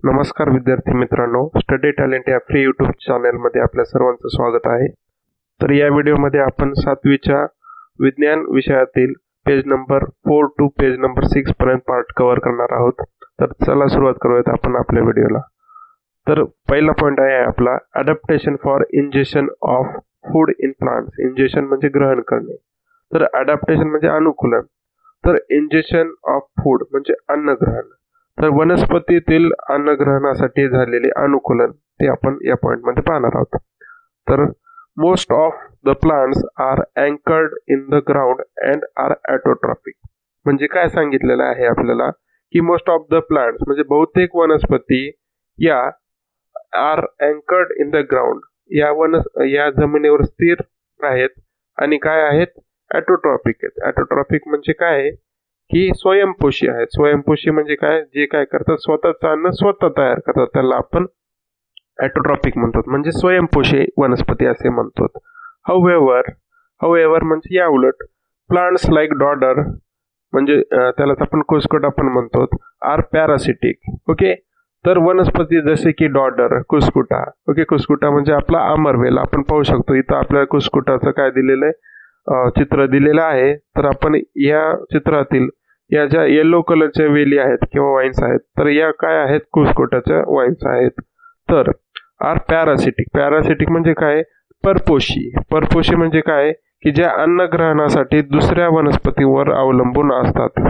नमस्कार विद्यार्थी मित्रांनो, स्टडी टॅलेंट या फ्री यूट्यूब चॅनलमध्ये आपल्या सर्वांचं स्वागत आहे. तर या व्हिडिओमध्ये आपण 7वीच्या विज्ञान विषयातील page number 4 to page number 6 पर्यंत पार्ट कव्हर करणार आहोत. तर चला सुरुवात करूयात आपण आपल्या व्हिडिओला. तर पहिला पॉईंट आहे आपला adaptation for injection of food in plants. Injection म्हणजे ग्रहण करणे, तर अडॅप्टेशन म्हणजे अनुकूलन, तर इंजेक्शन ऑफ फूड म्हणजे अन्नग्रहण. तर वनस्पतीतील अन्नग्रहणासाठी झालेले अनुकूलन ते आपण या पॉइंट मध्ये पाहणार आहोत. तर most of the plants are anchored in the ground and are autotrophic. म्हणजे काय सांगितलेलं आहे आपल्याला की मोस्ट ऑफ द प्लांट्स म्हणजे बहुतेक वनस्पती या are anchored in the ground या जमिनीवर स्थिर आहेत आणि काय आहेत ऑटोट्रॉफिक आहेत. ऑटोट्रॉफिक म्हणजे काय आहे की स्वयंपोषी आहेत. स्वयंपोषी म्हणजे काय, जे काय करतात स्वतःच अन्न स्वतः तयार करतात, त्याला आपण ऑटोट्रॉफिक म्हणतो, म्हणजे स्वयंपोषी वनस्पती असे म्हणतो. हाऊएव्हर म्हणजे या उलट प्लांट्स लाईक डॉडर म्हणजे त्यालाच आपण कुसकुटा पण म्हणतो, आर पॅरासिटिक. ओके, तर वनस्पती जसे की डॉडर, कुसकुटा. ओके, कुसकुटा म्हणजे आपला अमरवेल. आपण पाहू शकतो इथं आपल्या कुसकुटाचं काय दिलेलं आहे, चित्र दिलेलं आहे. तर आपण या चित्रातील या ज्या येलो कलरच्या वेली आहेत किंवा वाईन्स आहेत, तर या काय आहेत कुसकुटाच्या वाईन्स आहेत. तर आर पॅरासिटिक. पॅरासिटिक म्हणजे काय, परपोषी. परपोषी म्हणजे काय की ज्या अन्नग्रहणासाठी दुसऱ्या वनस्पतीवर अवलंबून असतात.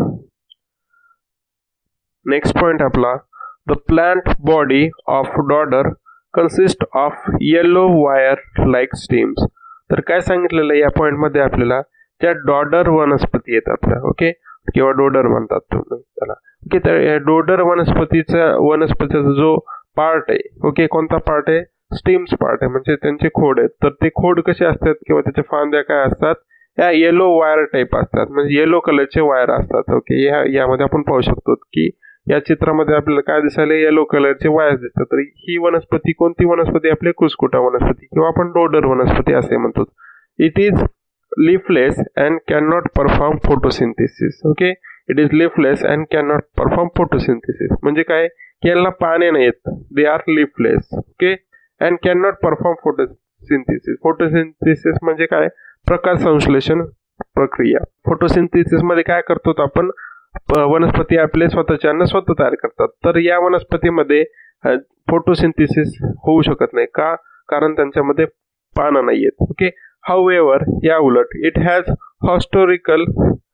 नेक्स्ट पॉइंट आपला the plant body of dodder consist of yellow wire like stems. तर काय सांगितलेलं या पॉइंट मध्ये आपल्याला ज्या डॉडर वनस्पती आहेत आपल्या, ओके, किंवा डोडर म्हणतात तुम्ही त्याला. ओके, तर या डोडर वनस्पतीचा जो पार्ट आहे, ओके, कोणता पार्ट आहे, स्टीम्स पार्ट आहे, म्हणजे त्यांचे खोड आहेत. तर ते खोड कसे असतात किंवा त्याच्या फांद्या काय असतात, या येलो वायर टाईप असतात, म्हणजे येलो कलरचे वायर असतात. ओके, यामध्ये आपण पाहू शकतो की या चित्रामध्ये आपल्याला काय दिसायला येलो कलरचे वायर दिसतात. तर ही वनस्पती कोणती वनस्पती, आपले कुसकुटा वनस्पती किंवा आपण डोडर वनस्पती असे म्हणतो. It is leafless and cannot perform photosynthesis. Okay, it is leafless and cannot perform photosynthesis. म्हणजे काय की याला पाने नाहीत, they are leafless. Okay, and cannot perform photosynthesis. photosynthesis म्हणजे काय, प्रकाश संश्लेषण प्रक्रिया. फोटोसिंथेसिस मध्ये काय करतो आपण, वनस्पती आपले स्वतःचे अन्न स्वतः तयार करतात. तर या वनस्पतीमध्ये फोटोसिंथेसिस होऊ शकत नाही का, कारण त्यांच्यामध्ये पानं नाहीयेत. ओके, however या उलट it has historical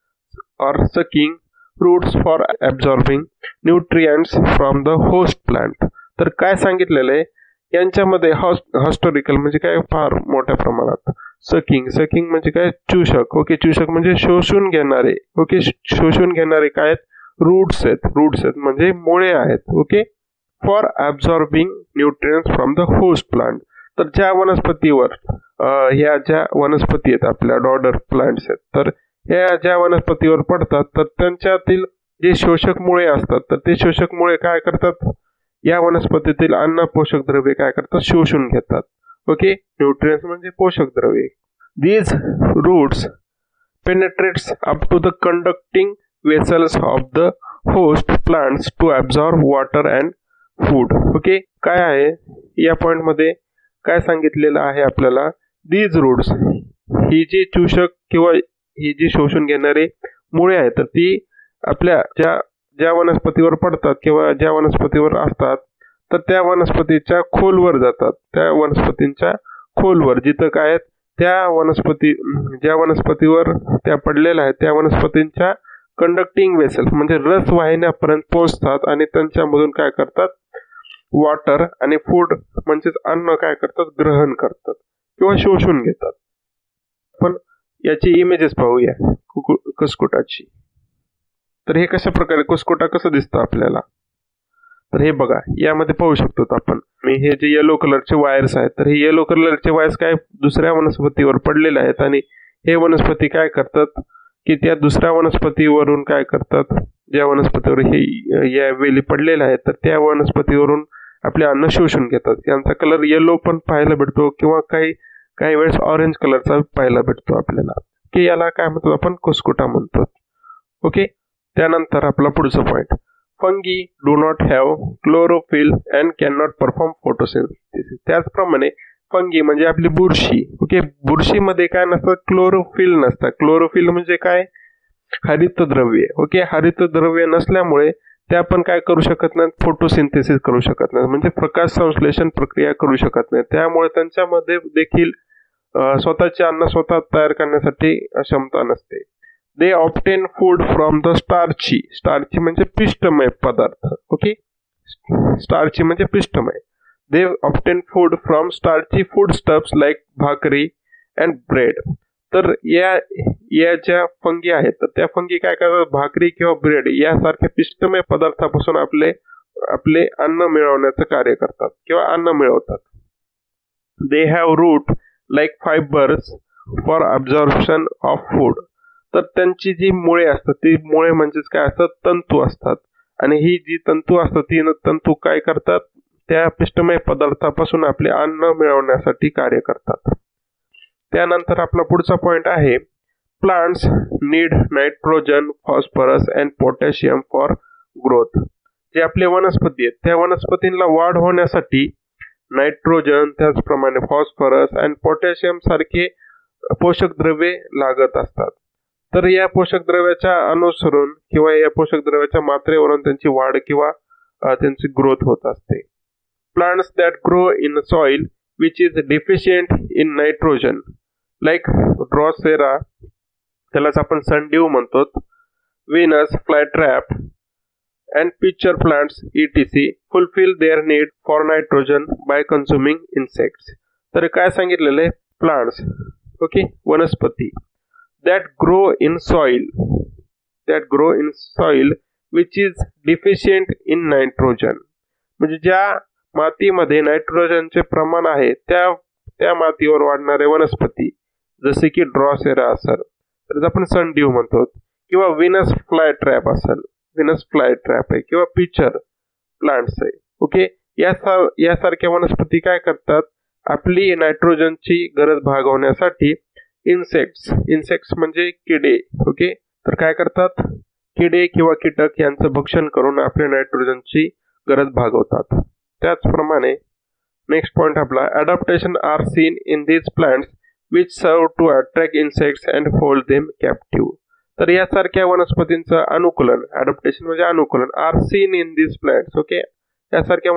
or sucking roots for absorbing nutrients from the host plant. तर काय सांगितलेलं आहे यांच्यामध्ये हिस्टॉरिकल म्हणजे काय, फार मोठ्या प्रमाणात. सकिंग म्हणजे काय, चूषक. ओके, चूषक म्हणजे शोषून घेणारे. ओके, शोषून घेणारे काय आहेत, रूट्स आहेत म्हणजे मुळे आहेत. Okay, for absorbing nutrients from the host plant. तर ज्या वनस्पतीवर ह्या ज्या वनस्पती आहेत आपल्या डॉडर प्लांट्स आहेत, तर ह्या ज्या वनस्पतीवर पडतात तर त्यांच्यातील जे शोषक मुळे असतात, तर ते शोषक मुळे काय करतात, या वनस्पतीतील अन्न पोषक द्रव्ये काय करतात, शोषून घेतात. ओके, न्यूट्रिएंट्स म्हणजे पोषक द्रव्ये. These roots penetrates up to the conducting vessels of the host plants to absorb water and food. Okay, काय आहे या पॉइंट मध्ये काय सांगितलेलं आहे आपल्याला, दीज रूट्स ही जी चूषक किंवा ही जी शोषून घेणारे मुळे आहेत, तर ती आपल्या ज्या वनस्पतीवर पडतात किंवा ज्या वनस्पतीवर असतात, तर त्या वनस्पतीच्या खोलवर जातात. त्या वनस्पतींच्या खोलवर जिथं काय आहेत, ज्या वनस्पतीवर त्या पडलेल्या आहेत त्या वनस्पतींच्या कंडक्टिंग वेसल म्हणजे रस वाहिन्यापर्यंत पोहोचतात आणि त्यांच्यामधून काय करतात, वॉटर आणि फूड म्हणजेच अन्न काय करतात, ग्रहण करतात किंवा शोषून घेतात. पण याची इमेजेस पाहूया कुसकुटाची. तर हे कशा प्रकारे कुसकुटा कसं दिसतं आपल्याला, तर हे बघा यामध्ये पाहू शकतो आपण, हे जे येलो कलरचे वायर्स आहेत, तर हे येलो कलरचे वायर्स काय दुसऱ्या वनस्पतीवर पडलेले आहेत आणि हे वनस्पती काय करतात की त्या दुसऱ्या वनस्पतीवरून काय करतात, ज्या वनस्पतीवर हे या वेली पडलेल्या आहेत तर त्या वनस्पतीवरून आपले अन्न शोषून घेतात. यांचा कलर येलो पण पाहायला भेटतो किंवा काही वेळेस ऑरेंज कलरचा पाहायला भेटतो आपल्याला, की याला काय म्हणतो आपण, कुसकुटा म्हणतो. ओके, त्यानंतर आपला पुढचा point, fungi do not have chlorophyll and can not perform photosynthesis. त्याचप्रमाणे फंगी म्हणजे आपली बुरशी. ओके, बुरशीमध्ये काय नसतं, क्लोरोफिल नसतं. क्लोरोफिल म्हणजे काय, हरितद्रव्य. ओके, हरितद्रव्य नसल्यामुळे त्या पण काय करू शकत नाहीत, फोटोसिंथेसिस करू शकत नाहीत, म्हणजे प्रकाश संश्लेषण प्रक्रिया करू शकत नाही. त्यामुळे त्यांच्यामध्ये देखील स्वतःचे अन्न स्वतः तयार करण्यासाठी क्षमता नसते. They obtain food from the starchy. Starchy म्हणजे पिष्टमय पदार्थ. ओके, स्टार्ची म्हणजे पिष्टमय. They obtain food from starchy food stuffs like bhakri and bread. तर या ज्या फंगी आहेत तर त्या फंगी काय करतात, भाकरी किंवा ब्रेड यासारख्या पिष्टमय पदार्थापासून आपले अन्न मिळवण्याचं कार्य करतात किंवा अन्न मिळवतात. They have root like fibers for absorption of food. तर त्यांची जी मुळे असतात, ती मुळे म्हणजेच काय असतात, तंतू असतात. आणि ही जी तंतू असतात ती तंतू काय करतात, त्या पिष्टमय पदार्थापासून आपले अन्न मिळवण्यासाठी कार्य करतात. त्यानंतर आपला पुढचा पॉइंट आहे, plants need nitrogen, phosphorus and potassium for growth. जे आपले वनस्पती आहेत त्या वनस्पतींना वाढ होण्यासाठी नायट्रोजन, त्याचप्रमाणे फॉस्फरस आणि पोटॅशियम सारखे पोषक द्रव्ये लागत असतात. तर या पोषक द्रव्याच्या अनुसरून किंवा या पोषक द्रव्याच्या मात्रेवरून त्यांची वाढ किंवा त्यांची ग्रोथ होत असते. Plants that grow in soil which is deficient in nitrogen like drosera, त्यालाच आपण सनड्यू म्हणतो, Venus flytrap and pitcher plants etc. fulfill their need for nitrogen by consuming insects. तर काय सांगितलेलं आहे, प्लांट्स, ओके, वनस्पती, that grow in soil which is deficient in nitrogen. म्हणजे ज्या मातीमध्ये नायट्रोजनचे प्रमाण आहे त्या मातीवर वाढणारे वनस्पती, जसे की ड्रॉसेरा असेल तर आपण सनड्यू म्हणतो, किंवा व्हीनस फ्लायट्रॅप असेल, व्हीनस फ्लायट्रॅप आहे, किंवा पिचर प्लांट्स आहे. ओके, यासारख्या वनस्पती काय करतात, आपली नायट्रोजनची गरज भागवण्यासाठी इन्सेक्ट्स म्हणजे किडे. ओके, तर काय करतात, किडे किंवा कीटक यांचं भक्षण करून आपल्या नायट्रोजनची गरज भागवतात. त्याचप्रमाणे नेक्स्ट पॉइंट आपला, adaptation are seen in these plants which serve to attract insects and hold them captive. तर यासारख्या वनस्पतींचं अनुकूलन, अडॅप्टेशन म्हणजे अनुकूलन, are seen in these plants. Okay, यासारख्या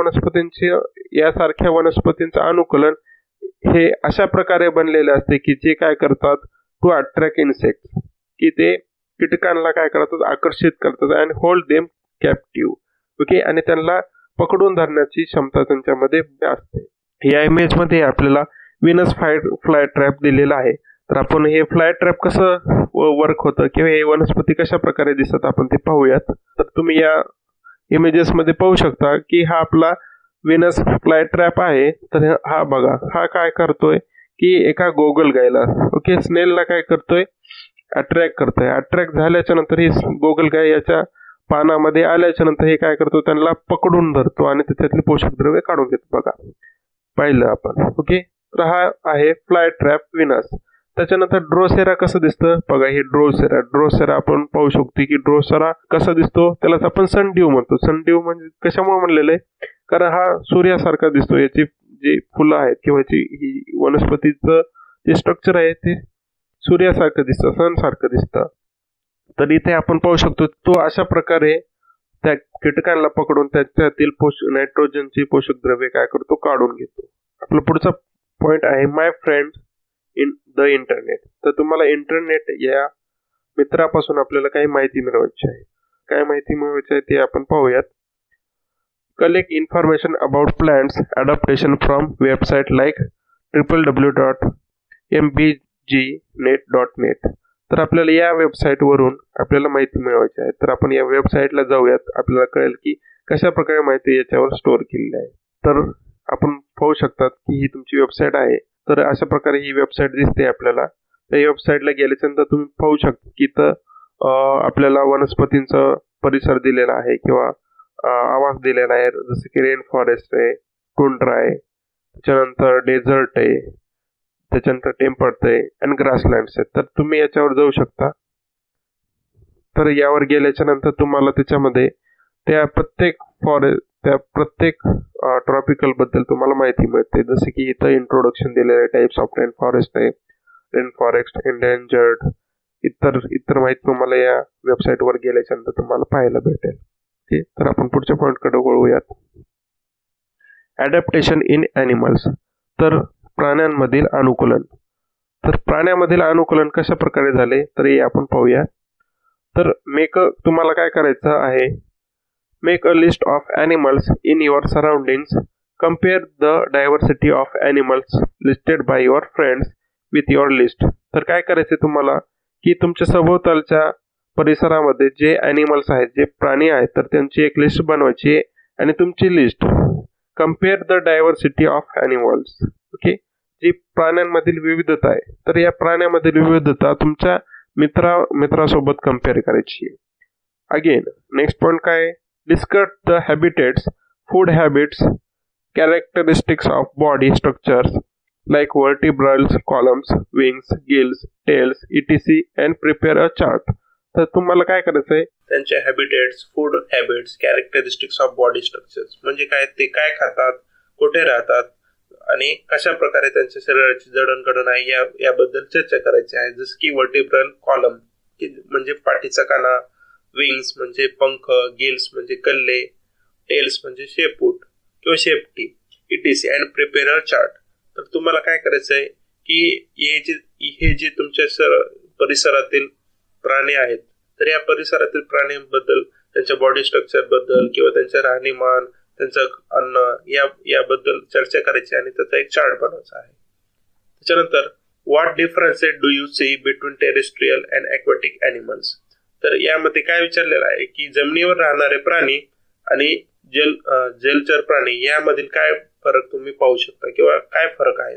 वनस्पतींचं अनुकूलन हे अशा प्रकारे बनलेले असते की जे काय करतात, टू अट्रॅक्ट इन्सेक्ट्स, की ते कीटकांना काय करतात, आकर्षित करतात, and hold them captive. Okay, आणि त्यांना पकडून धरण्याची क्षमता त्यांच्यामध्ये असते. या इमेजमध्ये आपल्याला व्हीनस फ्लाय ट्रॅप दिलेला आहे. तर आपण हे फ्लाय ट्रॅप कसं वर्क होतं किंवा हे वनस्पती कशा प्रकारे दिसतात आपण ते पाहूयात. तर तुम्ही या इमेजेसमध्ये पाहू शकता की हा आपला व्हीनस फ्लाय ट्रॅप आहे. तर हा बघा, हा काय करतोय की एका गोगल गायला, ओके, स्नेलला काय करतोय, अट्रॅक्ट करतोय. अट्रॅक्ट झाल्याच्या नंतर ही गोगल गाय याच्या पानामध्ये आल्याच्या नंतर हे काय करतो, त्यांना पकडून धरतो आणि त्याच्यातले पोषक द्रव्य काढून घेतो. बघा, पाहिलं आपण. ओके, तर हा आहे फ्लाय ट्रॅप व्हीनस. त्याच्यानंतर ड्रोसेरा कसं दिसतं बघा, हे ड्रोसेरा आपण पाहू शकतो की ड्रोसेरा कसा दिसतो, त्यालाच आपण सनड्यू म्हणतो. सनड्यू म्हणजे कशामुळे म्हणलेलं आहे, कारण हा सूर्यासारखा दिसतो. याची जी फुलं आहेत किंवा ही वनस्पतीचं जे स्ट्रक्चर आहे ते सूर्यासारखं दिसतं, सनसारखं दिसतं. तर इथे आपण पाहू शकतो तो अशा प्रकारे त्या कीटकांना पकडून त्याच्यातील नायट्रोजनची पोषक द्रव्ये काय करतो, काढून घेतो. आपला पुढचा पॉइंट आहे, my friend in the internet. तर तुम्हाला इंटरनेट या मित्रापासून आपल्याला काही माहिती मिळवायची आहे. काय माहिती मिळवायची आहे ते आपण पाहूयात. Collect information about plants adaptation from website like www.mbgnet.net. तर आपल्याला या वेबसाईटवरून आपल्याला माहिती मिळवायची आहे. तर आपण या वेबसाईटला जाऊयात, आपल्याला कळेल की कशा प्रकारे माहिती याच्यावर स्टोअर केलेली आहे. तर आपण पाहू शकतात की ही तुमची वेबसाईट आहे. तर अशा प्रकारे ही वेबसाईट दिसते आपल्याला. त्या वेबसाईटला गेल्याच्यानंतर तुम्ही पाहू शकता की इथं आपल्याला वनस्पतींचा परिसर दिलेला आहे किंवा आवाज दिलेला आहे, जसं की रेन फॉरेस्ट आहे, टुंड्रा आहे, त्याच्यानंतर डेझर्ट आहे, त्याच्यानंतर टेम्पर्ड आहे आणि ग्रासलँड्स आहेत. तर तुम्ही याच्यावर जाऊ शकता. तर यावर गेल्याच्या नंतर तुम्हाला त्याच्यामध्ये त्या प्रत्येक ट्रॉपिकल बद्दल तुम्हाला माहिती मिळते. जसे की इथं इंट्रोडक्शन दिलेलं आहे, टाइप्स ऑफ रेन फॉरेस्ट आहे, रेन फॉरेस्ट एंडेंजर्ड, इतर माहिती तुम्हाला या वेबसाईटवर गेल्याच्यानंतर तुम्हाला पाहायला भेटेल. ठीक, तर आपण पुढच्या पॉईंटकडे वळूयात. ॲडॅप्टेशन इन ॲनिमल्स, तर प्राण्यांमधील अनुकूलन. तर प्राण्यामधील अनुकूलन कशा प्रकारे झाले तर हे आपण पाहूया. तर तुम्हाला काय करायचं आहे, make a list of animals in your surroundings, compare the diversity of animals listed by your friends with your list. तर काय करायचे तुम्हाला की तुमच्या सभोवतालच्या परिसरामध्ये जे ॲनिमल्स आहेत, जे प्राणी आहेत, तर त्यांची एक लिस्ट बनवायची आणि तुमची list compare the diversity of animals. Okay, जी प्राण्यांमधील विविधता आहे, तर या प्राण्यामधील विविधता तुमच्या मित्रासोबत कम्पेअर करायची. अगेन नेक्स्ट पॉईंट काय, discuss the habitats, food habits, characteristics of body structures like vertebrals, columns, wings, gills, tails, etc. and prepare a chart. तर तुम्हाला काय करायचं आहे, त्यांचे habitats, food habits, characteristics of body structures म्हणजे काय, ते काय खातात, कुठे राहतात आणि कशा प्रकारे त्यांच्या शरीराची जडणघडण आहे याबद्दल चर्चा करायची आहे. जसं की वर्टिब्रल कॉलम म्हणजे पाठीचा काना, विंग्स म्हणजे पंख, गिल्स म्हणजे कल्ले, टेल्स म्हणजे शेपूट किंवा शेपटी, etc. and prepare a chart. तर तुम्हाला काय करायचं आहे की हे जे तुमच्या परिसरातील प्राणी आहेत, तर या परिसरातील प्राण्यांबद्दल, त्यांच्या बॉडी स्ट्रक्चर बद्दल किंवा त्यांचं राहणीमान, त्यांचं अन्न याबद्दल चर्चा करायची आणि त्याचा एक चार्ट बनवायचा आहे. त्याच्यानंतर what differences do you see between terrestrial and aquatic animals. तर यामध्ये काय विचारलेलं आहे की जमिनीवर राहणारे प्राणी आणि जलचर प्राणी यामधील काय फरक तुम्ही पाहू शकता किंवा काय फरक आहेत.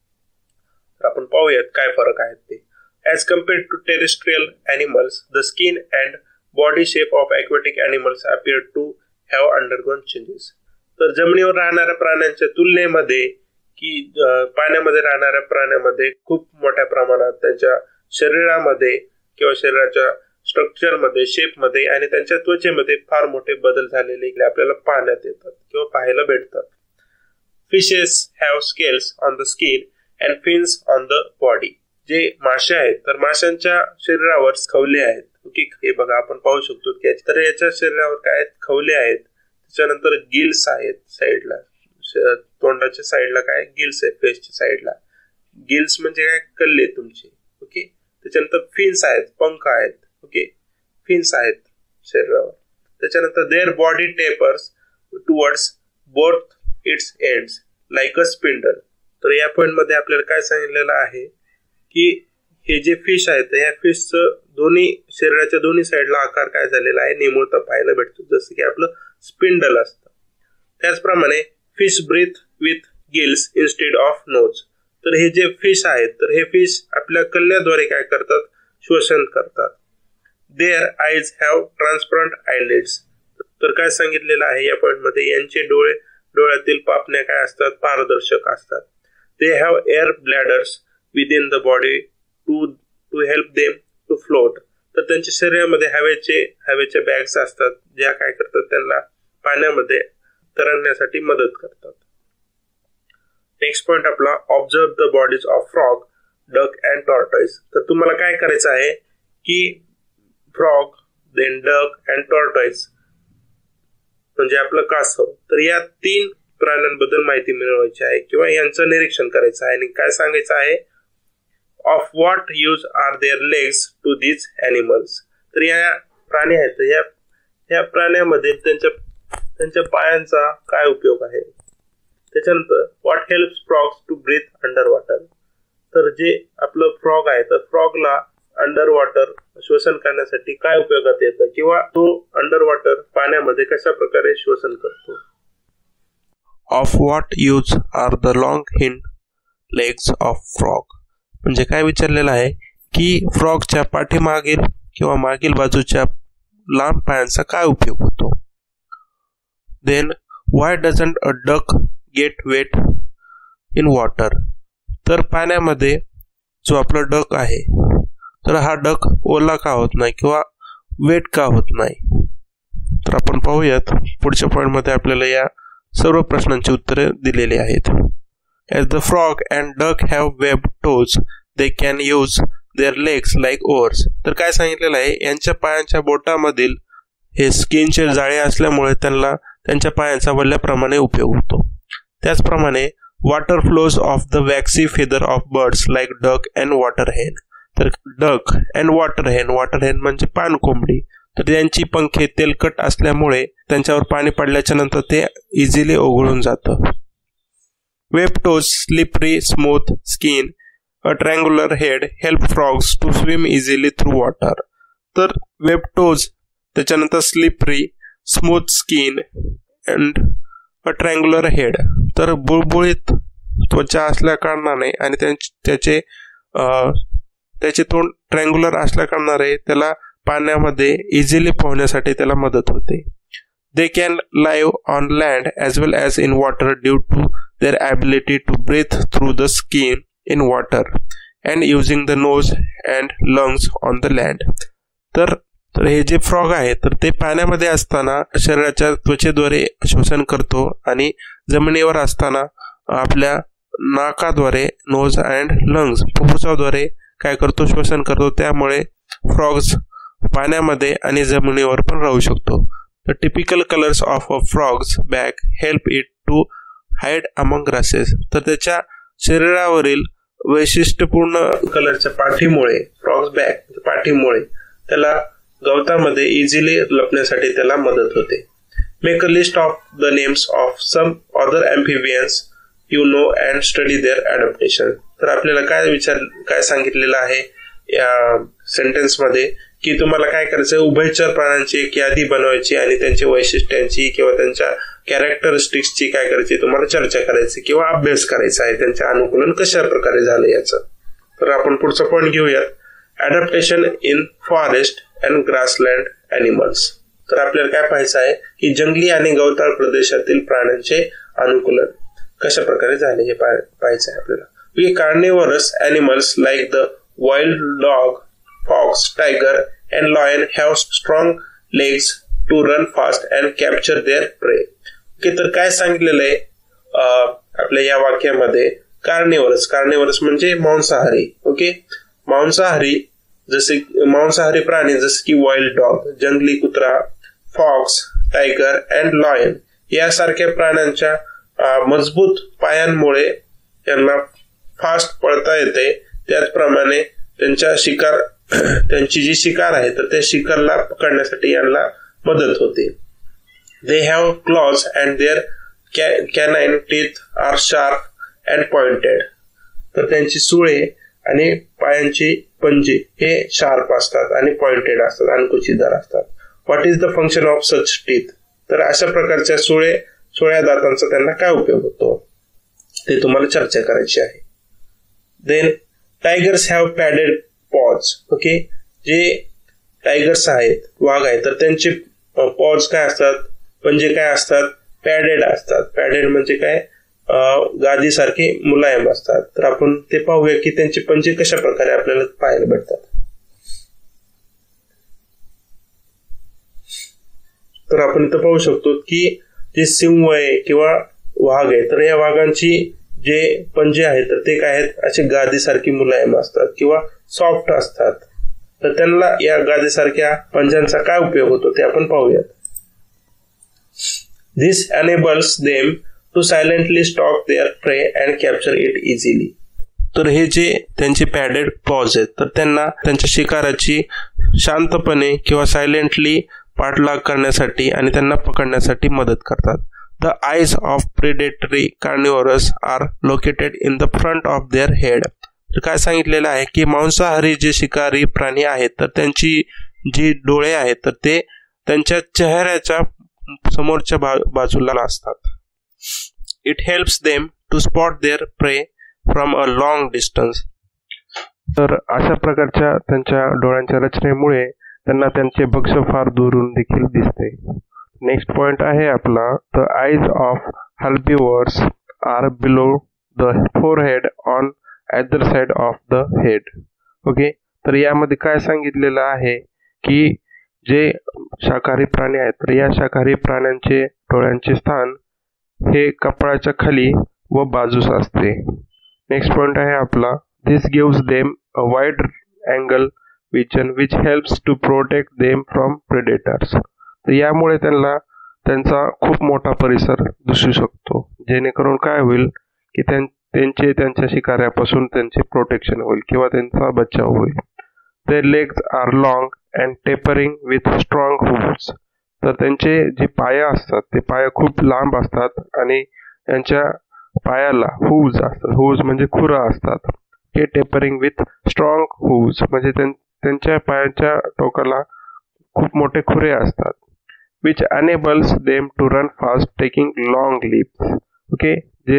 तर आपण पाहूयात काय फरक आहेत ते. As compared to terrestrial animals, the skin and body shape of aquatic animals appear to have undergone changes. तर जमिनीवर राहणाऱ्या प्राण्यांच्या तुलनेमध्ये की पाण्यामध्ये राहणाऱ्या प्राण्यामध्ये खूप मोठ्या प्रमाणात त्यांच्या शरीरामध्ये किंवा शरीराच्या स्ट्रक्चरमध्ये, शेपमध्ये आणि त्यांच्या त्वचेमध्ये फार मोठे बदल झालेले आपल्याला पाहण्यात येतात किंवा पाहायला भेटतात. Fishes have scales on the skin and fins on the body. जे मासे आहेत तर माशांच्या शरीरावर खवले आहेत. ओके, हे बघा आपण पाहू शकतो की तर याच्या शरीरावर काय आहेत, खवले आहेत. त्याच्यानंतर गिल्स आहेत साईडला, तोंडाच्या साईडला काय गिल्स आहेत, फेसच्या साईडला गिल्स म्हणजे काय, कल्ले तुमचे. ओके, त्याच्यानंतर फिन्स आहेत, पंख आहेत. ओके, फिन्स आहेत शरीरावर. त्याच्यानंतर their body tapers towards both its ends like a spindle. तर या पॉइंट मध्ये आपल्याला काय सांगितलेलं आहे की हे जे फिश आहेत, ह्या फिशचं शरीराच्या दोन्ही साईडला आकार काय झालेला आहे, निमुळता पाहायला भेटतो, जसं की आपलं स्पिंडल असतं. त्याचप्रमाणे fish breathe with gills instead of nose. तर हे जे फिश आहेत तर हे फिश आपल्या कल्ल्याद्वारे काय करतात, श्वसन करतात. Their eyes have transparent eyelids. तर काय सांगितलेलं आहे या पॉइंट मध्ये, यांचे डोळ्यातील पापण्या काय असतात, पारदर्शक असतात. They have air bladders within the body to help them to float. तर त्यांच्या शरीरामध्ये हवेच्या बॅग्स असतात, ज्या काय करतात, त्यांना पाण्यामध्ये तरंगण्यासाठी मदत करतात. नेक्स्ट पॉइंट आपला, observe the bodies of frog, duck and tortoise. तर तुम्हाला काय करायचं आहे की frog, then duck and tortoise म्हणजे आपलं कासव, तर या 3 प्राण्यांबद्दल माहिती मिळवायची आहे किंवा यांचं निरीक्षण करायचं आहे. आणि काय सांगायचं आहे, of what use are their legs to these animals. तर या प्राणी आहेत, या प्राण्यामध्ये त्यांच्या पायांचा काय उपयोग आहे. त्याच्यानंतर what helps frogs to breathe under water. तर जे आपलं फ्रॉग आहे तर फ्रॉगला अंडर वॉटर श्वसन करण्यासाठी काय उपयोगात येतं किंवा तो अंडर वॉटर पाण्यामध्ये कशा प्रकारे श्वसन करतो. Of what use are the long hind legs of frog. म्हणजे काय विचारलेलं आहे की फ्रॉगच्या पाठीमागील किंवा मागील बाजूच्या लांब पायांचा काय उपयोग होतो. Then why doesn't a duck get wet in water. तर पाण्यामध्ये जो आपला डक आहे तर हा डक ओला का होत नाही किंवा वेट का होत नाही. तर आपण पाहूयात पुढच्या पॉईंटमध्ये आपल्याला या सर्व प्रश्नांची उत्तरे दिलेली आहेत. As the frog and duck have webbed toes, they can use their legs like oars. तर काय सांगितलेलं आहे, यांच्या पायांच्या बोटामधील हे स्किनचे जाळे असल्यामुळे त्यांना त्यांच्या पायांचा वल्ल्याप्रमाणे उपयोग होतो. त्याचप्रमाणे water flows off the waxy feather of birds like duck and water hen. तर डक अँड वॉटर हेन म्हणजे पाणकोंबडी, तर त्यांची पंखे तेलकट असल्यामुळे त्यांच्यावर पाणी पडल्याच्या नंतर ते इझिली ओघळून जातं. Web toes, slippery smooth skin, a triangular head help frogs to swim easily through water. तर वेब टोज, त्याच्यानंतर slippery smooth skin and a triangular head. तर बुळबुळीत त्वचा असल्या कारणाने आणि त्याचे तोंड ट्रँग्युलर असल्या कारणाने त्याला पाण्यामध्ये इझिली पोहण्यासाठी त्याला मदत होते. They can live on land as well as in water due to their ability to breathe through the skin in water and using the nose and lungs on the land. तर हे जे frog आहे तर ते पाण्यामध्ये असताना शरीराच्या त्वचेद्वारे श्वसन करतो आणि जमिनीवर असताना आपल्या नाकाद्वारे नोज अँड लंग्स फुफ्फुसाद्वारे काय करतो, श्वसन करतो. त्यामुळे फ्रॉग्स पाण्यामध्ये आणि जमिनीवर पण राहू शकतो. The typical colors of a frog's back help it to hide among grasses. तर त्याच्या शरीरावरील वैशिष्ट्यपूर्ण कलरच्या पाठीमुळे, फ्रॉग्स बॅक पाठीमुळे त्याला गवतामध्ये इझिली लपण्यासाठी त्याला मदत होते. Make a list of the names of some other amphibians you know and study their adaptation. तर आपल्याला काय सांगितलेलं आहे या सेंटेन्समध्ये की तुम्हाला काय करायचं, उभयचर प्राण्यांची एक यादी बनवायची आणि त्यांच्या वैशिष्ट्यांची किंवा त्यांच्या कॅरेक्टरिस्टिक्सची काय करायची, तुम्हाला चर्चा करायची किंवा अभ्यास करायचा आहे, त्यांचे अनुकूलन कशा प्रकारे झालं याचं. तर आपण पुढचा पॉईंट घेऊयात, adaptation in forest and grassland animals. तर आपल्याला काय पाहायचं आहे की जंगली आणि गवताळ प्रदेशातील प्राण्यांचे अनुकूलन कशा प्रकारे झाले हे पाहायचं आहे आपल्याला. We carnivorous animals like the wild dog, fox, tiger and lion have strong legs to run fast and capture their prey. Okay, तर काय सांगितलेलं आहे आपल्या या वाक्यामध्ये, कार्निवरस म्हणजे मांसाहारी. ओके, मांसाहारी प्राणी जसे की वाईल्ड डॉग जंगली कुत्रा, फॉक्स, टायगर अँड लॉयन यासारख्या प्राण्यांच्या मजबूत पायांमुळे त्यांना फास्ट पळता येते. त्याचप्रमाणे त्यांची जी शिकार आहे तर त्या शिकारला पकडण्यासाठी यांना मदत होते. They have claws and their canine teeth are sharp and pointed. तर त्यांची सुळे आणि पायांची पंजे हे शार्प असतात आणि पॉइंटेड असतात आणि कुचीदार असतात. What is the function of such teeth. तर अशा प्रकारच्या सुळ्या दातांचा त्यांना काय उपयोग होतो ते तुम्हाला चर्चा करायची आहे. Then tigers have padded paws. Okay, जे टायगर्स आहेत, वाघ आहेत, तर त्यांचे पॉज काय असतात, पंजे काय असतात, पॅडेड असतात. पॅडेड म्हणजे काय, गादीसारखे मुलायम असतात. तर आपण ते पाहूया की त्यांचे पंजे कशा प्रकारे आपल्याला पाहायला भेटतात. तर आपण इथं पाहू शकतो की जे सिंह आहे किंवा वाघ आहे तर या वाघांची जे पंजे आहेत तर ते काय आहेत, असे गादीसारखी मुलायम असतात किंवा सॉफ्ट असतात. तर त्यांना या गादीसारख्या पंजांचा काय उपयोग होतो ते आपण पाहूयात. This enables them to silently stalk their prey and capture it easily. तर हे जे त्यांचे पॅडेड पॉज आहेत तर त्यांना त्यांच्या शिकाराची शांतपणे किंवा सायलेंटली पाठलाग करण्यासाठी आणि त्यांना पकडण्यासाठी मदत करतात. The eyes of predatory carnivores are located in the front of their head. तर काय सांगितलेलं आहे की मांसाहारी जे शिकारी प्राणी आहेत तर त्यांची जी डोळे आहेत तर ते त्यांच्या चेहऱ्याच्या समोरच्या बाजूला असतात. It helps them to spot their prey from a long distance. तर अशा प्रकारच्या त्यांच्या डोळ्यांच्या रचनेमुळे त्यांना त्यांचे भक्ष्य फार दूरून देखील दिसते. नेक्स्ट पॉइंट आहे आपला, the eyes of herbivores are below the forehead on other side of the head. Okay, तर यामध्ये काय सांगितलेलं आहे की जे शाकाहारी प्राणी आहेत तर या शाकाहारी प्राण्यांचे डोळ्यांचे स्थान हे कपाळाच्या खाली व बाजूस असते. नेक्स्ट पॉइंट आहे आपला this gives them a wide angle vision which helps to protect them from predators. तर यामुळे त्यांचा खूप मोठा परिसर दिसू शकतो, जेणेकरून काय होईल की त्यांच्या शिकाऱ्यापासून त्यांचे प्रोटेक्शन होईल किंवा त्यांचा बचाव होईल. Their legs are long and tapering with strong hooves. तर त्यांचे जे पाय असतात ते पाय खूप लांब असतात आणि त्यांच्या पायाला हूव्ज असतात. हूव्ज म्हणजे खुरा असतात. हे टेपरिंग विथ स्ट्रॉंग हूव्ज म्हणजे त्यांच्या पायाच्या टोकाला खूप मोठे खुरे असतात. Which enables them to run fast taking long leaps. Okay,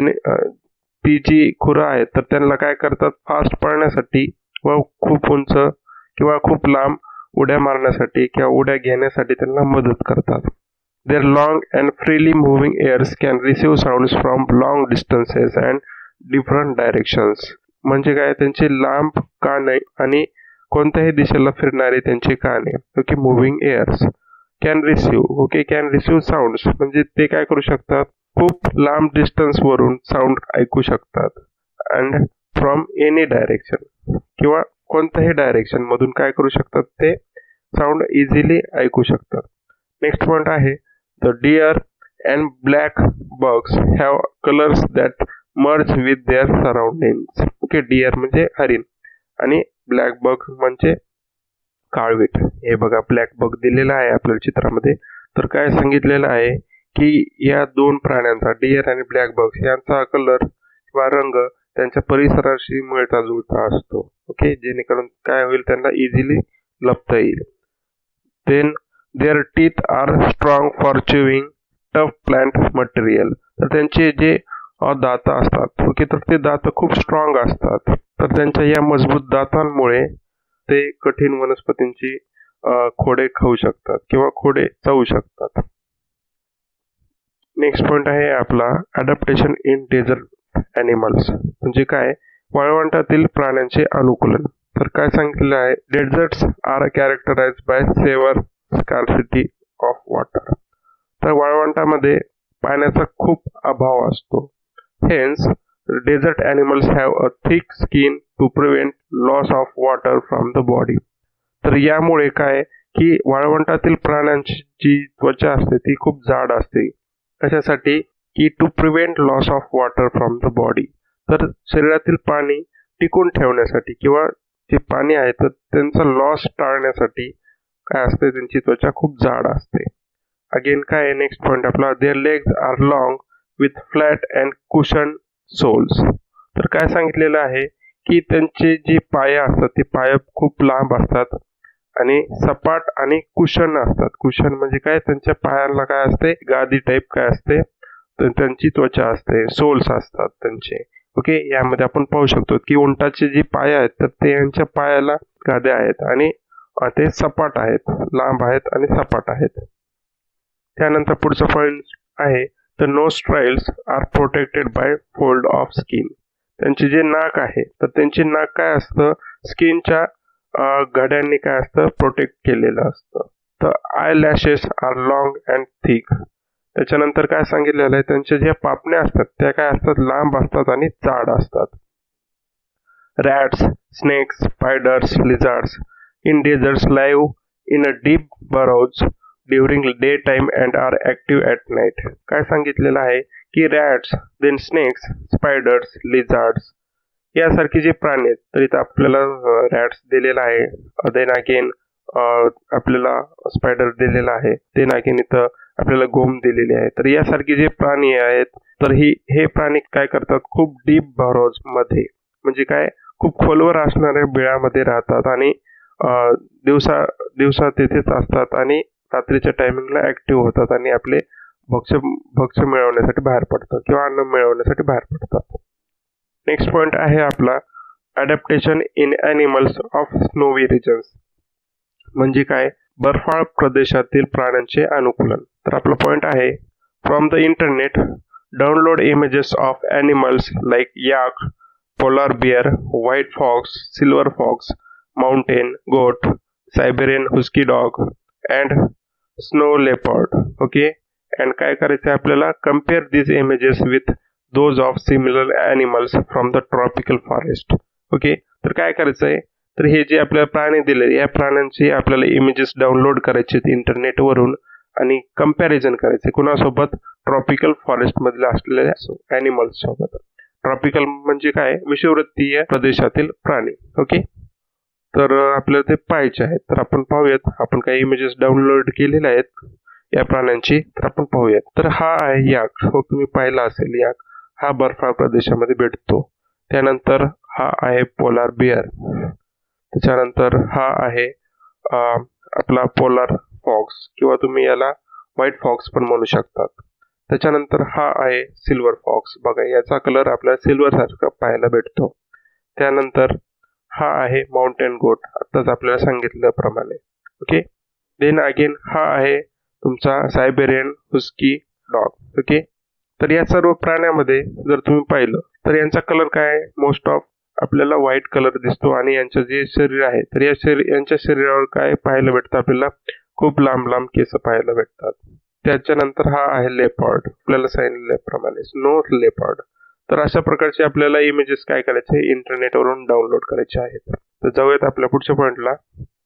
ती जी खुरं आहेत तर त्यांना काय करतात, फास्ट पळण्यासाठी व खूप उंच किंवा खूप लांब उड्या मारण्यासाठी किंवा उड्या घेण्यासाठी त्यांना मदत करतात. Their long and freely moving ears can receive sounds from long distances and different directions. म्हणजे काय, त्यांचे लांब कान आणि कोणत्याही दिशेला फिरणारे त्यांचे काने. Okay, moving ears can receive sounds म्हणजे ते काय करू शकतात, खूप लांब डिस्टन्स वरून साऊंड ऐकू शकतात. अँड फ्रॉम एनी डायरेक्शन किंवा कोणत्याही डायरेक्शन मधून काय करू शकतात, ते साऊंड इझिली ऐकू शकतात. नेक्स्ट पॉइंट आहे the deer and black bucks have colours that merge with their surroundings. Okay, deer म्हणजे हरिण आणि ब्लॅक बग म्हणजे काळवीट. हे बघा ब्लॅक बग दिलेला आहे आपल्याला चित्रामध्ये. तर काय सांगितलेलं आहे की या दोन प्राण्यांचा डिअर आणि ब्लॅक बग यांचा कलर किंवा रंग त्यांच्या परिसराशी मिळता जुळता असतो. ओके, जेणेकरून काय होईल, त्यांना इझिली लपता येईल. Then their teeth are strong for chewing tough plant material. तर त्यांचे जे दात असतात, ओके, तर ते दात खूप स्ट्रॉंग असतात. तर त्यांच्या या मजबूत दातांमुळे ते कठीण वनस्पतींची खोडे खाऊ शकतात किंवा खोडे चावू शकतात. नेक्स्ट पॉइंट आहे आपला अडॅप्टेशन इन डेझर्ट ॲनिमल्स म्हणजे काय, वाळवंटातील प्राण्यांचे अनुकूलन. तर काय सांगितलेलं आहे, deserts are characterise by severe scarcity of water. तर वाळवंटामध्ये पाण्याचा खूप अभाव असतो. Hence desert animals have a thick skin to prevent loss of water from the body. तर यामुळे काय की वाळवंटातील प्राण्यांची जी त्वचा असते ती खूप जाड असते. कशासाठी की to prevent loss of water from the body. तर शरीरातील पाणी टिकून ठेवण्यासाठी किंवा जे पाणी आहे तर त्यांचा लॉस टाळण्यासाठी काय असते, त्यांची त्वचा खूप जाड असते. अगेन काय आहे नेक्स्ट पॉइंट आपला, their legs are long with flat and cushion soles. तर काय सांगितलेलं आहे की त्यांचे जे पाय असतात ते पाय खूप लांब असतात आणि सपाट आणि कुशन असतात. कुशन म्हणजे काय, त्यांच्या पायाला काय असते, गादी टाईप काय असते, तर त्यांची त्वचा असते, सोल्स असतात त्यांचे. ओके, यामध्ये आपण पाहू शकतो की उंटाचे जे पाय आहेत तर ते यांच्या पायाला गाद्या आहेत आणि ते सपाट आहेत, लांब आहेत आणि सपाट आहेत. त्यानंतर पुढचा पॉइंट आहे the nostrils are protected by fold of skin. त्यांचे जे नाक आहे तर त्यांचे नाक काय असतं, स्किनच्या गड्यांनी काय असतं, प्रोटेक्ट केलेलं असतं. तर eyelashes are long and thick. त्याच्यानंतर काय सांगितलेलं आहे, त्यांच्या ज्या पापण्या असतात त्या काय असतात, लांब असतात आणि जाड असतात. Rats, snakes, spiders, lizards in deserts live in a deep burrows during day time and are active at night. काय सांगितलेलं आहे की rats, then snakes, spiders, lizards यासारखे जे प्राणी आहेत तर इथं आपल्याला रॅट्स दिलेला आहे. देन अगेन आपल्याला स्पायडर दिलेला आहे. देन अगेन इथं आपल्याला गोम दिलेली आहे. तर यासारखे जे प्राणी आहेत तर हे प्राणी काय करतात, खूप डीप बरोज मध्ये म्हणजे काय, खूप खोलवर असणाऱ्या बिळामध्ये राहतात आणि दिवसा तिथेच असतात आणि रात्रीच्या टायमिंगला ऍक्टिव्ह होतात आणि आपले भक्ष्य मिळवण्यासाठी बाहेर पडतात किंवा अन्न मिळवण्यासाठी बाहेर पडतात. नेक्स्ट पॉइंट आहे आपला adaptation in animals of snowy regions म्हणजे काय, बर्फाळ प्रदेशातील प्राण्यांचे अनुकूलन. तर आपला पॉइंट आहे from the internet download images of animals like yak, polar bear, white fox, silver fox, mountain goat, Siberian husky dog and snow leopard. Okay, and काय करायचं आहे आपल्याला, compare this images with those of similar animals from the tropical forest. Okay, तर काय करायचं आहे, तर हे जे आपल्याला प्राणी दिले या प्राण्यांचे आपल्याला इमेजेस डाउनलोड करायचे इंटरनेटवरून आणि कंपॅरिझन करायचे कुणासोबत, ट्रॉपिकल फॉरेस्टमधले असलेल्या ॲनिमल्स सोबत. ट्रॉपिकल म्हणजे काय, विषुववृत्तीय प्रदेशातील प्राणी. ओके, तर आपल्याला ते पाहायचे आहेत. तर आपण पाहूयात, आपण काही इमेजेस डाउनलोड केलेले आहेत या प्राण्यांची, तर आपण पाहूयात. तर हा आहे याक. हो, तुम्ही पाहिला असेल याक. हा बर्फाळ प्रदेशामध्ये भेटतो. त्यानंतर हा आहे पोलार बिअर. त्याच्यानंतर हा आहे आपला पोलार फॉक्स किंवा तुम्ही याला व्हाईट फॉक्स पण म्हणू शकतात. त्याच्यानंतर हा आहे सिल्वर फॉक्स. बघा, याचा कलर आपल्याला सिल्वर सारखा पाहायला भेटतो. त्यानंतर हा आहे माउंटेन गोट, आत्ताच आपल्याला सांगितल्याप्रमाणे. ओके, देन अगेन हा आहे तुमचा सायबेरियन हुस्की डॉग. ओके, तर या सर्व प्राण्यामध्ये जर तुम्ही पाहिलं तर यांचा कलर काय आहे, मोस्ट ऑफ आपल्याला व्हाईट कलर दिसतो आणि यांचं जे शरीर आहे तर यांच्या शरीरावर काय पाहायला भेटतं आपल्याला, खूप लांब लांब केस पाहायला भेटतात. त्याच्यानंतर हा आहे लेपर्ड, आपल्याला सांगितल्याप्रमाणे स्नो लेपर्ड. तर अशा प्रकारचे आपल्याला इमेजेस काय करायचे, इंटरनेटवरून डाउनलोड करायचे आहेत. तर जाऊयात आपल्या पुढच्या पॉइंटला.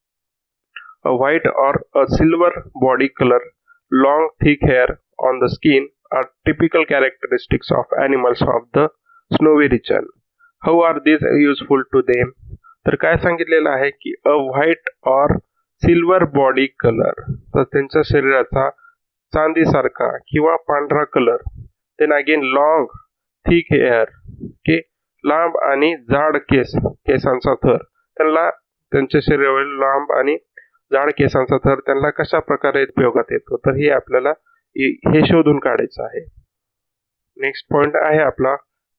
A white or a silver body colour, long thick hair on the skin are typical characteristics of animals of the snowy region. How are this useful to them. तर काय सांगितलेलं आहे की a white or silver body colour, तर त्यांच्या शरीराचा चांदीसारखा किंवा पांढरा colour. Then again long thick hair, की लांब आणि जाड केसांचा थर. त्यांच्या शरीरावर लांब आणि जाड केसांचा थर त्यांना कशा प्रकारे उपयोगात येतो, तर हे आपल्याला हे शोधून काढायचं आहे. नेक्स्ट पॉइंट आहे आपला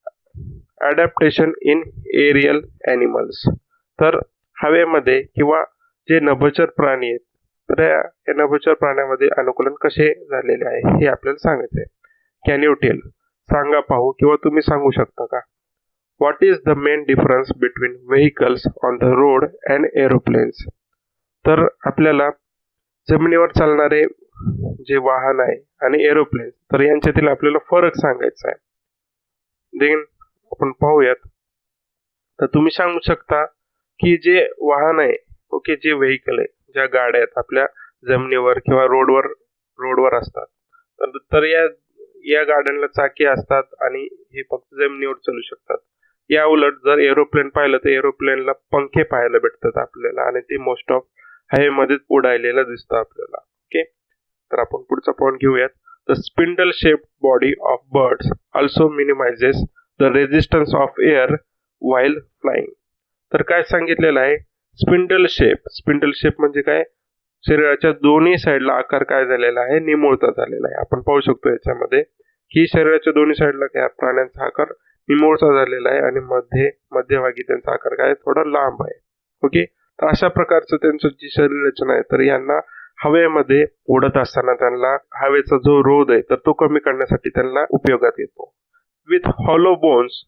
ॲडॅप्टेशन इन एरियल ॲनिमल्स. तर हवेमध्ये किंवा जे नभोचर प्राणी आहेत तर या नभोचर प्राण्यामध्ये अनुकूलन कसे झालेले आहे हे आपल्याला सांगायचं आहे. कॅन यू टेल, सांगा पाहू किंवा तुम्ही सांगू शकता का, what is the main difference between vehicles on the road and aeroplanes. तर आपल्याला जमिनीवर चालणारे जे वाहन आहे आणि एरोप्लेन, तर यांच्यातील आपल्याला फरक सांगायचा आहे. देन आपण पाहूयात. तर तुम्ही सांगू शकता की जे वाहन आहे, ओके, जे व्हेकल आहे, ज्या गाड्या आहेत आपल्या जमिनीवर किंवा रोडवर असतात, तर या गाड्यांना चाके असतात आणि हे फक्त जमिनीवर चालू शकतात. या उलट जर एरोप्लेन पाहिलं तर एरोप्लेनला पंखे पाहायला भेटतात आपल्याला आणि ते मोस्ट ऑफ हवेमध्येच उडायलेलं दिसतं आपल्याला. ओके, तर आपण पुढचा पॉइंट घेऊयात. The spindle shaped body of birds also minimises the resistance of air while flying. तर काय सांगितलेलं आहे, स्पिंडल शेप म्हणजे काय, शरीराच्या दोन्ही साईडला आकार काय झालेला आहे, निमुळता झालेला आहे. आपण पाहू शकतो याच्यामध्ये की शरीराच्या दोन्ही साईडला काय प्राण्यांचा आकार निमुळता झालेला आहे आणि मध्यभागी त्यांचा आकार काय थोडा लांब आहे. ओके, तर अशा प्रकारचं त्यांचं जी शरीर रचना आहे, तर यांना हवेमध्ये उडत असताना त्यांना हवेचा जो रोध आहे तर तो कमी करण्यासाठी त्यांना उपयोगात येतो. With hollow bones,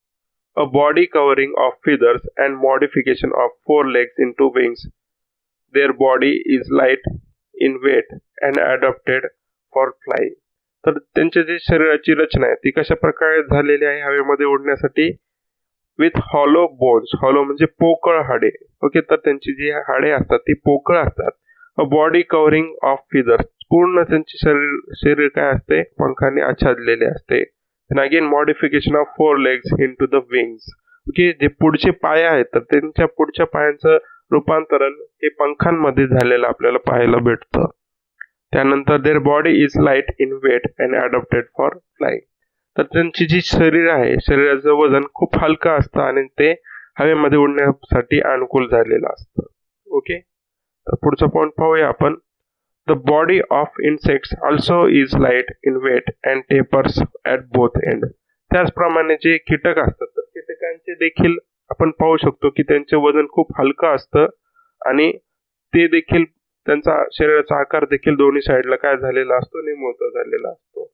a body covering of feathers and modification of 4 legs into wings, their body is light in weight and adapted for flying. तर त्यांच्या जी शरीराची रचना आहे ती कशा प्रकारे झालेली आहे हवेमध्ये उडण्यासाठी, विथ हॉलो बोन्स, हॉलो म्हणजे पोकळ हाडे. ओके, तर त्यांची जी हाडे असतात ती पोकळ असतात. A body covering of feathers, पूर्ण त्यांचे शरीर काय असते, पंखाने आच्छादलेले असते. And again modification of 4 legs into the wings. Okay, जे पुढचे पाय आहेत तर त्यांच्या पुढच्या पायांचं रूपांतरण हे पंखांमध्ये झालेलं आपल्याला पाहायला भेटतं. त्यानंतर their body is light in weight and adapted for flying. तर त्यांची जी शरीर आहे, शरीराचं वजन खूप हलकं असतं आणि ते हवेमध्ये उडण्यासाठी अनुकूल झालेलं असतं. ओके, तर पुढचा पॉइंट पाहूया आपण. The body of insects also is light in weight and tapers at both ends. त्याचप्रमाणे जे कीटक असतात तर कीटकांचे देखील आपण पाहू शकतो की त्यांचे वजन खूप हलकं असतं आणि ते देखील त्यांचा शरीराचा आकार देखील दोन्ही साईडला काय झालेला असतो, निमुळता झालेला असतो.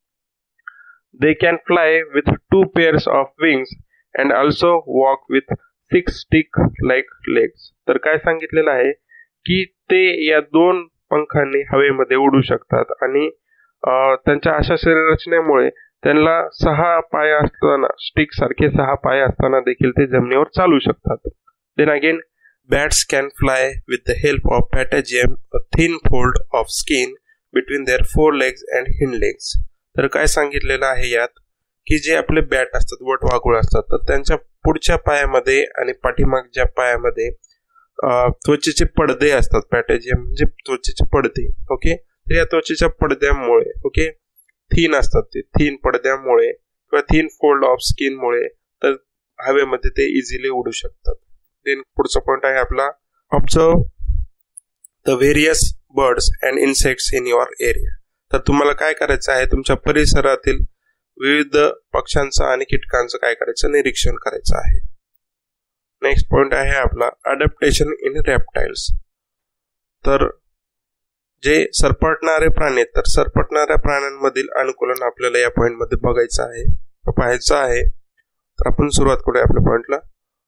They can fly with 2 pairs of wings and also walk with 6 stick-like legs. तर काय सांगितलेलं आहे की ते या 2 पंखांनी हवेमध्ये उडू शकतात आणि त्यांच्या अशा शरीर रचनेमुळे त्यांना 6 पाय असताना, स्टिक सारखे 6 पाय असताना देखील ते जमिनीवर चालू शकतात. Then again bats can fly with the help of patagium, a thin fold of skin between their forelegs and hind legs. तर काय सांगितलेलं आहे यात की जे आपले बॅट असतात, वटवाघूळ असतात, तर त्यांच्या पुढच्या पायामध्ये आणि पाठीमागच्या पायामध्ये त्वचेचे पडदे असतात. पॅटेजियम म्हणजे त्वचेचे पडदे. ओके, तर या त्वचेच्या पडद्यामुळे, ओके, थीन असतात, ते थीन पडद्यामुळे किंवा थीन फोल्ड ऑफ स्किन मुळे तर हवेमध्ये ते इझिली उडू शकतात. देन पुढचा पॉइंट आहे आपला observe the various birds and insects in your area. तर तुम्हाला काय करायचं आहे, तुमच्या परिसरातील विविध पक्ष्यांचं आणि कीटकांचं काय करायचं, निरीक्षण करायचं आहे. नेक्स्ट पॉइंट आहे आपला अडॅप्टेशन इन रेप्टाइल्स. तर जे सरपटणारे प्राणी आहेत, तर सरपटणाऱ्या प्राण्यांमधील अनुकूलन आपल्याला या पॉइंट मध्ये बघायचं आहे, पाहायचं आहे. तर आपण सुरुवात करूया आपल्या पॉइंटला.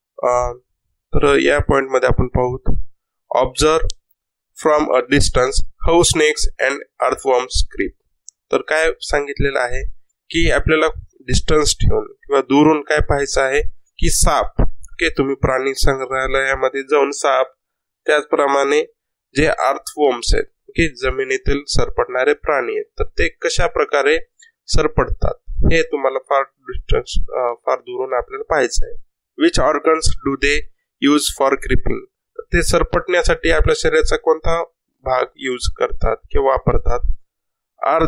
तर या पॉइंट मध्ये आपण पाहू observe from a distance how snakes and earthworms creep. तर काय सांगितलेलं आहे की आपल्याला डिस्टन्स ठेवून किंवा दुरून काय पाहायचं आहे की साप, ओके, तुम्ही प्राणी संग्रहालयामध्ये जाऊन साप, त्याचप्रमाणे जे अर्थवॉर्म्स आहेत, ओके, जमिनीतील सरपटणारे प्राणी आहेत, तर ते कशा प्रकारे सरपटतात हे तुम्हाला फार दुरून आपल्याला पाहायचं आहे. Which organs do they use for creeping. तर ते सरपटण्यासाठी आपल्या शरीराचा कोणता भाग यूज करतात किंवा वापरतात. Are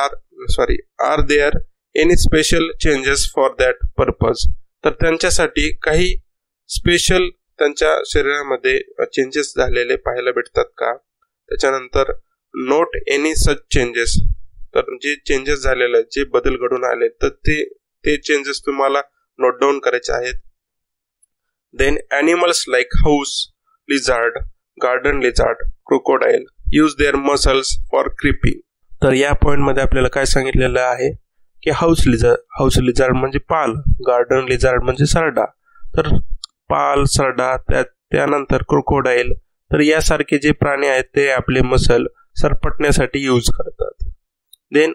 there any special changes for that purpose. तर त्यांच्यासाठी काही स्पेशल त्यांच्या शरीरामध्ये चेंजेस झालेले पाहायला भेटतात का. त्याच्यानंतर नोट एनी सच चेंजेस. तर जे चेंजेस झालेले, जे बदल घडून आले, तर ते चेंजेस तुम्हाला नोट डाऊन करायचे आहेत. Then animals like house lizard, garden lizard, crocodile use their muscles for creeping. तर या पॉइंट मध्ये आपल्याला काय सांगितलेलं आहे की हाऊस लिझार्ड म्हणजे पाल, गार्डन लिझार्ड म्हणजे सरडा. तर पाल, सरडा, त्यानंतर क्रोकोडाईल, तर यासारखे जे प्राणी आहेत ते आपले मसल सरपटण्यासाठी यूज करतात. Then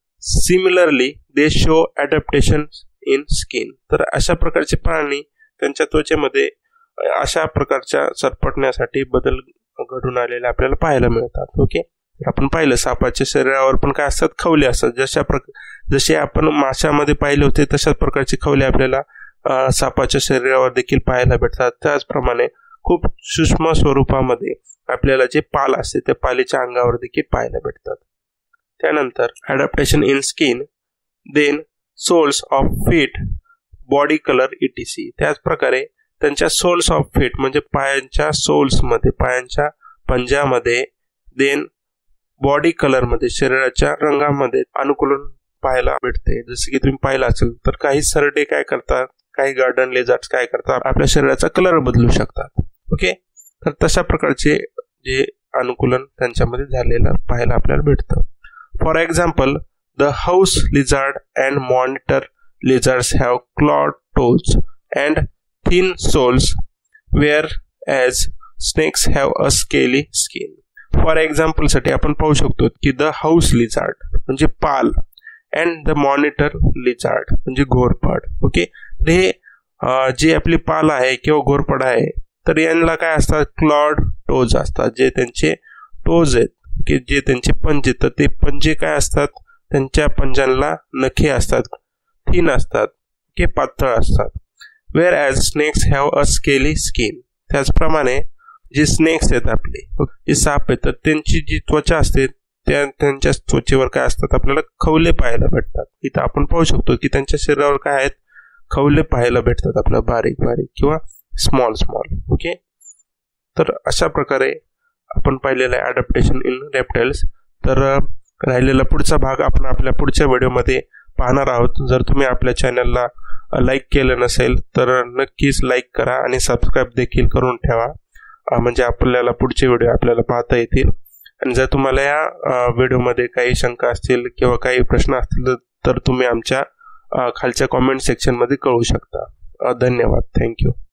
similarly they show adaptation in skin. तर अशा प्रकारचे प्राणी त्यांच्या त्वचेमध्ये अशा प्रकारच्या सरपटण्यासाठी बदल घडून आलेले आपल्याला पाहायला मिळतात. ओके, आपण पाहिलं सापाच्या शरीरावर पण काय असतात, खवले असतात. जसे आपण माशामध्ये पाहिले होते तशाच प्रकारचे खवले आपल्याला सापाच्या शरीरावर देखील पाहायला भेटतात. त्याचप्रमाणे खूप सूक्ष्म स्वरूपामध्ये आपल्याला जे पाल असते त्या पालीच्या अंगावर देखील पाहायला भेटतात. त्यानंतर adaptation in skin, then soles of feet, body colour etc. त्याच प्रकारे त्यांच्या सोल्स ऑफ फीट म्हणजे पायांच्या सोल्समध्ये, पायांच्या पंजामध्ये, देन बॉडी कलर मध्ये, शरीराच्या रंगामध्ये अनुकूलन पाहायला भेटते. जसे की तुम्ही पाहिलं असेल तर काही सरडे काय करतात, काही गार्डन लेझार्ड्स काय करतात, आपल्या शरीराचा कलर बदलू शकतात. ओके, तर तशा प्रकारचे जे अनुकूलन त्यांच्यामध्ये झालेलं पाहायला आपल्याला भेटतं. For example the house lizard and monitor lizards have clawed toes and thin soles whereas snakes have a scaly skin. For example साठी आपण पाहू शकतो की द हाऊस लिझार्ड म्हणजे पाल अँड द मॉनिटर लिझार्ड म्हणजे घोरपड. ओके, तर हे जे आपली पाल आहे किंवा घोरपड आहे तर यांना काय असतात, क्लॉड टोज असतात. जे त्यांचे टोज आहेत की जे त्यांचे पंजे, तर ते पंजे काय असतात, त्यांच्या पंजांना नखे असतात, थिन असतात, की पातळ असतात. Whereas snakes have a scaly skin. त्याचप्रमाणे जे स्नेक्स आहेत आपले, जे साप आहेत, तर त्यांची जी त्वचा असते त्यांच्या त्वचेवर काय असतात, आपल्याला खवले पाहायला भेटतात. इथं आपण पाहू शकतो की त्यांच्या शरीरावर काय आहेत, खवले पाहायला भेटतात आपल्याला, बारीक बारीक किंवा स्मॉल. ओके, तर अशा प्रकारे आपण पाहिलेलं आहे अडॅप्टेशन इन रेप्टाइल्स. तर राहिलेला पुढचा भाग आपण आपल्या पुढच्या व्हिडिओमध्ये पाहणार आहोत. जर तुम्ही आपल्या चॅनलला लाईक केलं नसेल तर नक्कीच लाईक करा आणि सबस्क्राईब देखील करून ठेवा, म्हणजे आपल्याला पुढचे व्हिडिओ आपल्याला पाहता येतील. आणि जर तुम्हाला या व्हिडिओमध्ये काही शंका असतील किंवा काही प्रश्न असतील तर तुम्ही आमच्या खालच्या कॉमेंट सेक्शनमध्ये कळवू शकता. धन्यवाद. थँक्यू.